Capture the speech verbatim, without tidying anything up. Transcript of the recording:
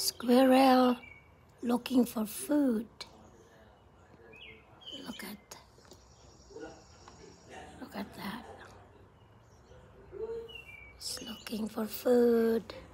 Squirrel looking for food. Look at, look at that. It's looking for food.